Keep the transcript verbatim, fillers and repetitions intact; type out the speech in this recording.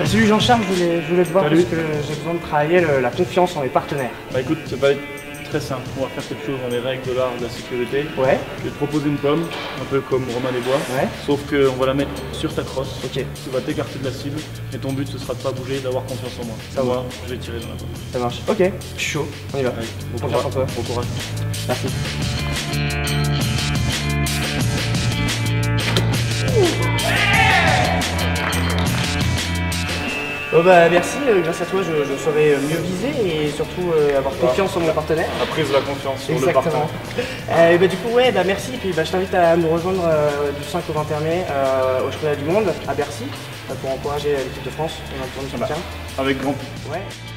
salut Jean-Charles, je voulais, je voulais te voir Salut. parce que j'ai besoin de travailler le- la confiance en mes partenaires. Bah écoute, ça va être très simple. On va faire quelque chose dans les règles de l'art de la sécurité. Ouais. Je vais te proposer une pomme, un peu comme Romain Desbois. Ouais. Sauf qu'on va la mettre sur ta crosse. Ok. Tu vas t'écarter de la cible. Et ton but, ce sera de pas bouger et d'avoir confiance en moi. Ça moi, va. je vais tirer dans la pomme. Ça marche. Ok. Je suis chaud. On y va. Allez, bon Confiance en courage. toi. Bon courage. Merci. Oh bah merci, euh, grâce à toi je, je saurais mieux viser et surtout euh, avoir confiance en mon partenaire. La prise de la confiance sur le Exactement. partenaire. Euh, et bah, du coup ouais bah merci et puis bah, je t'invite à nous rejoindre euh, du cinq au vingt et un mai euh, au championnat du monde à Bercy euh, pour encourager l'équipe de France dans le tournoi de soutien. Avec grand plaisir. Ouais.